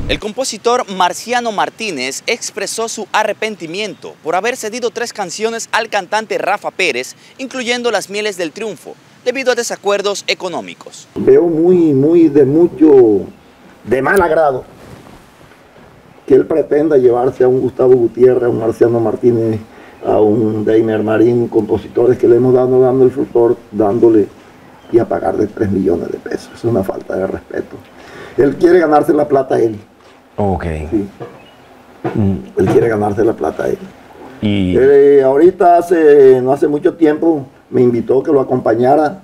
El compositor Marciano Martínez expresó su arrepentimiento por haber cedido 3 canciones al cantante Rafa Pérez, incluyendo Las Mieles del Triunfo, debido a desacuerdos económicos. Veo muy de mal agrado que él pretenda llevarse a un Gustavo Gutiérrez, a un Marciano Martínez, a un Deiner Marín, compositores que le hemos dado el frutor, dándole y a pagarle 3 millones de pesos. Es una falta de respeto. Él quiere ganarse la plata él. Ok. Sí. Él quiere ganarse la plata él. Y ahorita no hace mucho tiempo me invitó que lo acompañara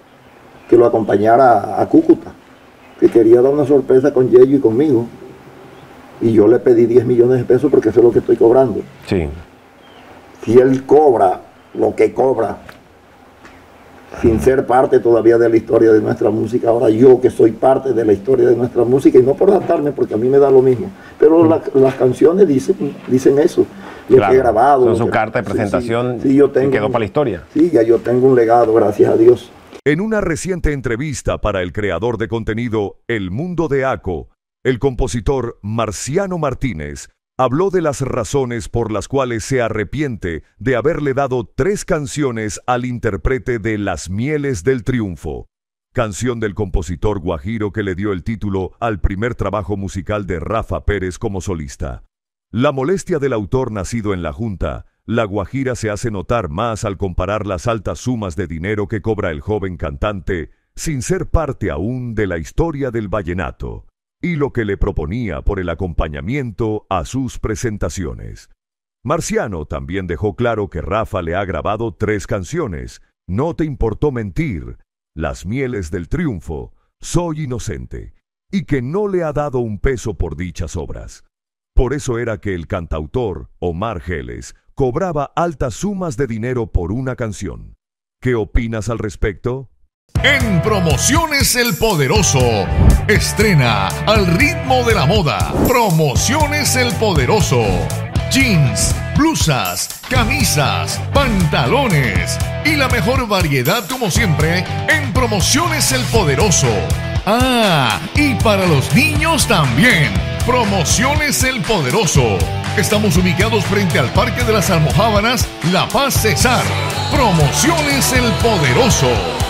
a Cúcuta, que quería dar una sorpresa con Yello y conmigo. Y yo le pedí 10 millones de pesos porque eso es lo que estoy cobrando. sí. Si él cobra lo que cobra, sin ser parte todavía de la historia de nuestra música, ahora yo que soy parte de la historia de nuestra música, y no por adaptarme porque a mí me da lo mismo, pero las canciones dicen eso, lo Claro, que he grabado. son su carta de presentación sí, yo tengo, y quedó para la historia. Sí, ya yo tengo un legado, gracias a Dios. En una reciente entrevista para el creador de contenido El Mundo de Aco, el compositor Marciano Martínez habló de las razones por las cuales se arrepiente de haberle dado 3 canciones al intérprete de Las Mieles del Triunfo, canción del compositor guajiro que le dio el título al primer trabajo musical de Rafa Pérez como solista. La molestia del autor nacido en la Junta, La Guajira, se hace notar más al comparar las altas sumas de dinero que cobra el joven cantante sin ser parte aún de la historia del vallenato, y lo que le proponía por el acompañamiento a sus presentaciones. Marciano también dejó claro que Rafa le ha grabado 3 canciones: No te importó mentir, Las Mieles del Triunfo, Soy inocente, y que no le ha dado un peso por dichas obras. Por eso era que el cantautor, Omar Geles, cobraba altas sumas de dinero por una canción. ¿Qué opinas al respecto? En Promociones El Poderoso, estrena Al ritmo de la moda. Promociones El Poderoso. Jeans, blusas, camisas, pantalones y la mejor variedad como siempre en Promociones El Poderoso. Ah, y para los niños también. Promociones El Poderoso. Estamos ubicados frente al Parque de las Almojábanas, La Paz, Cesar. Promociones El Poderoso.